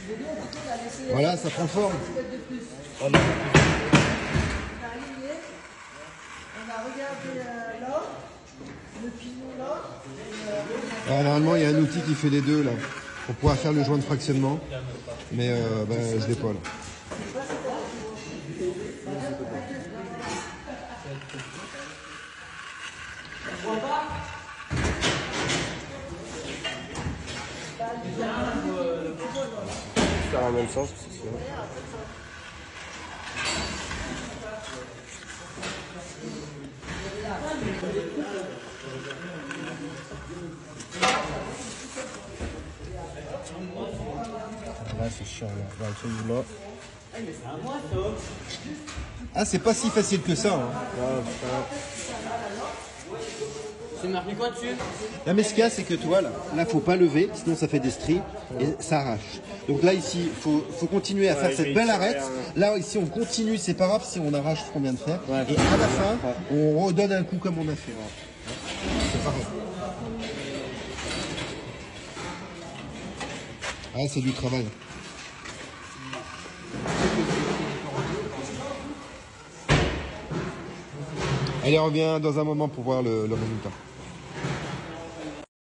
Voilà, ça prend forme. On a regardé là, le pignon là. Alors, normalement, il y a un outil qui fait les deux là, pour pouvoir faire le joint de fractionnement. Mais je l'ai pas là. Faire dans le même sens, c'est sûr. Là, c'est chiant, là. Celui-là. Ah, c'est pas si facile que ça. Hein. C'est marqué quoi dessus? Non, mais ce qu'il y a, c'est que toi, là, faut pas lever, sinon ça fait des stries et ça arrache. Donc là, ici, faut continuer à faire cette belle arête. Là, ici, on continue, c'est pas grave si on arrache ce qu'on vient de faire. Et à la fin, on redonne un coup comme on a fait. C'est pareil. Ah, c'est du travail. Allez, on revient dans un moment pour voir le résultat.